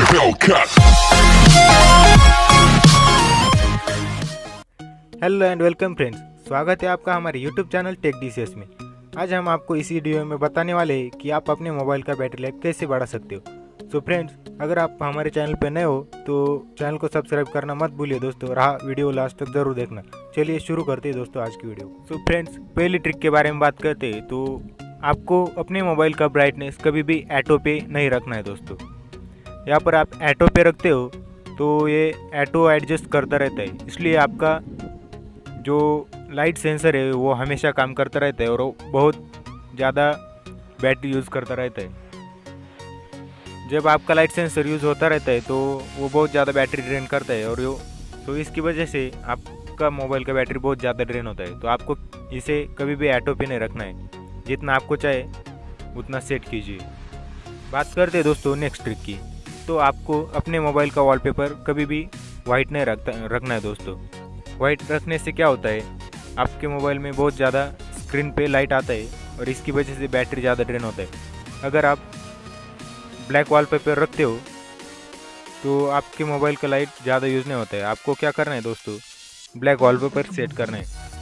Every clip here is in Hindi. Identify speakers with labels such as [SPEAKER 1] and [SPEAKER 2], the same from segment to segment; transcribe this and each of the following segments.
[SPEAKER 1] हेलो एंड वेलकम फ्रेंड्स, स्वागत है आपका हमारे YouTube चैनल टेक डीसीएस में। आज हम आपको इसी वीडियो में बताने वाले हैं कि आप अपने मोबाइल का बैटरी लाइफ कैसे बढ़ा सकते हो। सो फ्रेंड्स, अगर आप हमारे चैनल पर नए हो तो चैनल को सब्सक्राइब करना मत भूलिए दोस्तों, और वीडियो लास्ट तक जरूर देखना। चलिए शुरू करते हैं दोस्तों आज की वीडियो। सो फ्रेंड्स, पहली ट्रिक के बारे में बात करते हैं तो आपको अपने मोबाइल का ब्राइटनेस कभी भी ऑटो पे नहीं रखना है दोस्तों। यहाँ पर आप ऑटो पे रखते हो तो ये ऑटो एडजस्ट करता रहता है, इसलिए आपका जो लाइट सेंसर है वो हमेशा काम करता रहता है और वो बहुत ज़्यादा बैटरी यूज़ करता रहता है। जब आपका लाइट सेंसर यूज़ होता रहता है तो वो बहुत ज़्यादा बैटरी ड्रेन करता है और तो इसकी वजह से आपका मोबाइल का बैटरी बहुत ज़्यादा ड्रेन होता है। तो आपको इसे कभी भी ऑटो पे नहीं रखना है, जितना आपको चाहे उतना सेट कीजिए। बात करते हैं दोस्तों नेक्स्ट ट्रिक की। तो आपको अपने मोबाइल का वॉलपेपर कभी भी वाइट नहीं रखना है दोस्तों। वाइट रखने से क्या होता है, आपके मोबाइल में बहुत ज़्यादा स्क्रीन पे लाइट आता है और इसकी वजह से बैटरी ज़्यादा ड्रेन होता है। अगर आप ब्लैक वॉलपेपर रखते हो तो आपके मोबाइल का लाइट ज़्यादा यूज़ नहीं होता है। आपको क्या करना है दोस्तों, ब्लैक वॉलपेपर सेट करना है।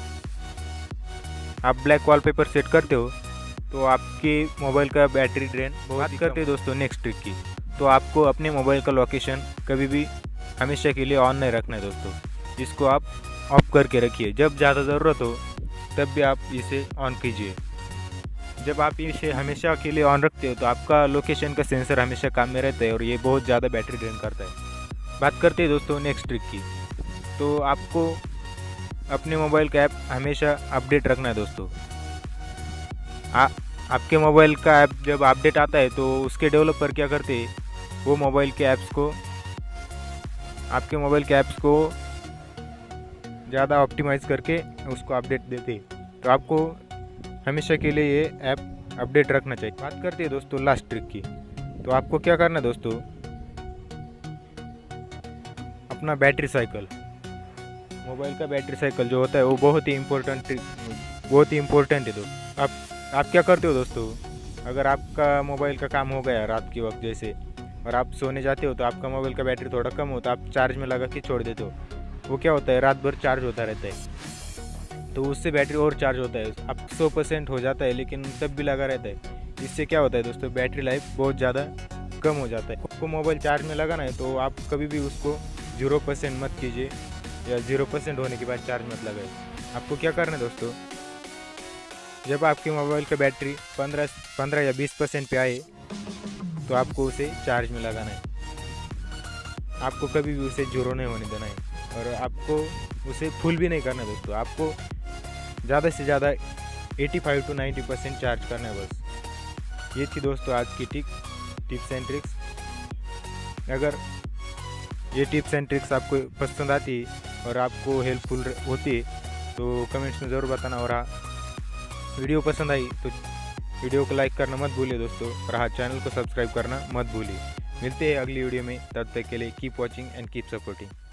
[SPEAKER 1] आप ब्लैक वॉलपेपर सेट करते हो तो आपके मोबाइल का बैटरी ड्रेन बहुत ही करते हैं दोस्तों नेक्स्ट ट्रिक की। तो आपको अपने मोबाइल का लोकेशन कभी भी हमेशा के लिए ऑन नहीं रखना है दोस्तों। इसको आप ऑफ करके रखिए, जब ज़्यादा ज़रूरत हो तब भी आप इसे ऑन कीजिए। जब आप इसे हमेशा के लिए ऑन रखते हो तो आपका लोकेशन का सेंसर हमेशा काम में रहता है और ये बहुत ज़्यादा बैटरी ड्रेन करता है। बात करते हैं दोस्तों नेक्स्ट ट्रिक की। तो आपको अपने मोबाइल का ऐप हमेशा अपडेट रखना है दोस्तों। आपके मोबाइल का ऐप जब अपडेट आता है तो उसके डेवलपर क्या करते हैं, वो आपके मोबाइल के ऐप्स को ज़्यादा ऑप्टिमाइज़ करके उसको अपडेट देते हैं। तो आपको हमेशा के लिए ये ऐप अपडेट रखना चाहिए। बात करते हैं दोस्तों लास्ट ट्रिक की। तो आपको क्या करना है दोस्तों, अपना बैटरी साइकिल, मोबाइल का बैटरी साइकिल जो होता है वो बहुत ही इम्पोर्टेंट है दोस्तों। आप क्या करते हो दोस्तों, अगर आपका मोबाइल का काम हो गया रात के वक्त जैसे और आप सोने जाते हो तो आपका मोबाइल का बैटरी थोड़ा कम हो तो आप चार्ज में लगा के छोड़ देते हो। वो क्या होता है, रात भर चार्ज होता रहता है, तो उससे बैटरी और चार्ज होता है। अब 100% हो जाता है लेकिन तब भी लगा रहता है। इससे क्या होता है दोस्तों, बैटरी लाइफ बहुत ज़्यादा कम हो जाता है। आपको मोबाइल चार्ज में लगाना है तो आप कभी भी उसको 0% मत कीजिए या 0% होने के बाद चार्ज मत लगाए। आपको क्या करना है दोस्तों, जब आपके मोबाइल का बैटरी 15 या 20% पे आए तो आपको उसे चार्ज में लगाना है। आपको कभी भी उसे 0 नहीं होने देना है और आपको उसे फुल भी नहीं करना है दोस्तों। आपको ज़्यादा से ज़्यादा 85 to 90% चार्ज करना है बस। ये थी दोस्तों आज की टिप्स एंड ट्रिक्स। अगर ये टिप्स एंड ट्रिक्स आपको पसंद आती है और आपको हेल्पफुल होती है तो कमेंट्स में ज़रूर बताना। और वीडियो पसंद आई तो वीडियो को लाइक करना मत भूलिए दोस्तों, और चैनल को सब्सक्राइब करना मत भूलिए। मिलते हैं अगली वीडियो में, तब तक के लिए keep watching and keep supporting.